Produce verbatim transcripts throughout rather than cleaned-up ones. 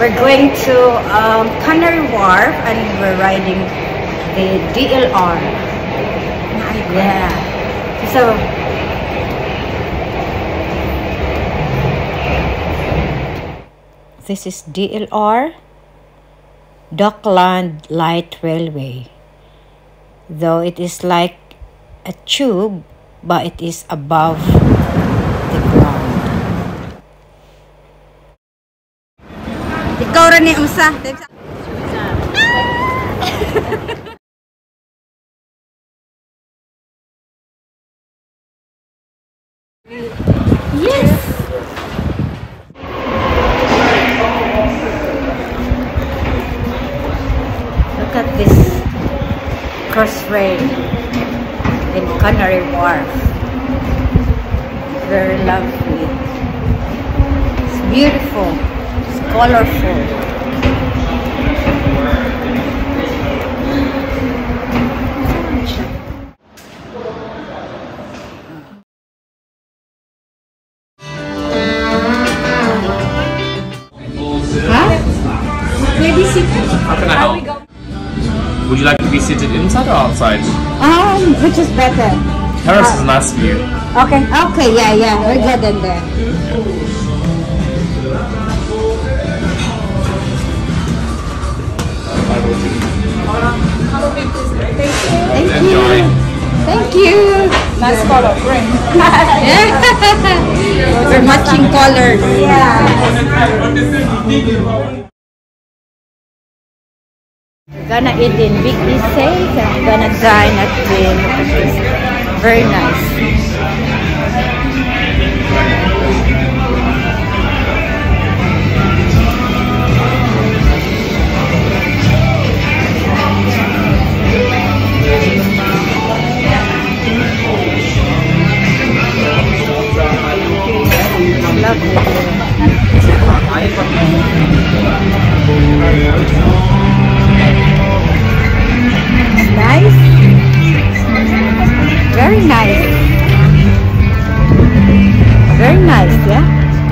We're going to um, Canary Wharf and we're riding the D L R. Yeah. So this is D L R, Dockland Light Railway. Though it is like a tube, but it is above the ground. Ikaw rin ni Usa. Yes. Look at this crossrail in Canary Wharf. Very lovely. It's beautiful. It's colorful. Huh? Maybe sit. How can I help? Would you like to be seated inside or outside? Um, which is better? Terrace is a nice view. Okay, okay, yeah, yeah, we're good in there. Thank you. Enjoy. Thank you. Nice color, green. We're matching colors. Yeah. We're gonna eat in Big Easy and we're gonna dine at the very nice. Nice, very nice, very nice, yeah.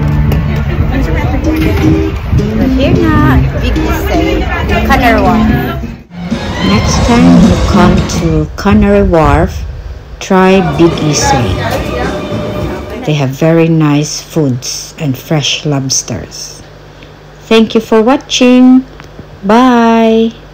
We're here now at Big Easy, Canary Wharf. Next time you come to Canary Wharf, try Big Easy. They have very nice foods and fresh lobsters. Thank you for watching. Bye.